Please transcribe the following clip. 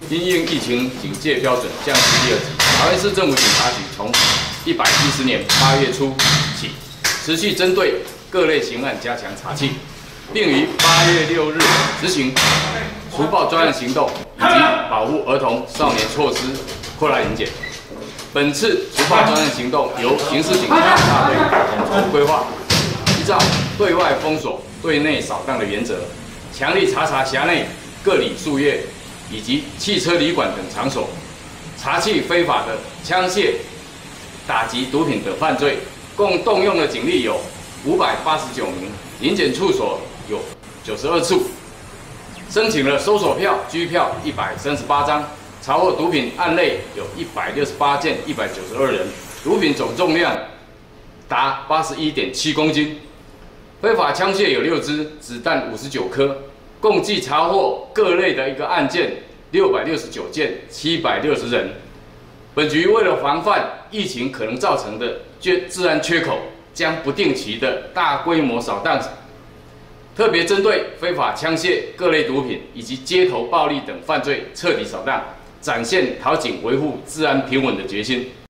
因应疫情警戒标准降至第2级，桃园市政府警察局从110年8月初起，持续针对各类刑案加强查缉，并于8月6日执行除暴专案行动以及保护儿童少年措施扩大研检。本次除暴专案行动由刑事警察大队统筹规划，依照对外封锁、对内扫荡的原则，强力查辖内各里宿业以及汽车旅馆等场所，查缉非法的枪械、打击毒品等犯罪，共动用的警力有589名，临检处所有92处，申请了搜索票、拘票138张。查获毒品案类有168件，192人，毒品总重量达81.7公斤，非法枪械有6支，子弹59颗，共计查获各类的一个案件669件，760人。本局为了防范疫情可能造成的治安缺口，将不定期的大规模扫荡，特别针对非法枪械、各类毒品以及街头暴力等犯罪彻底扫荡。展现讨警维护治安平稳的决心。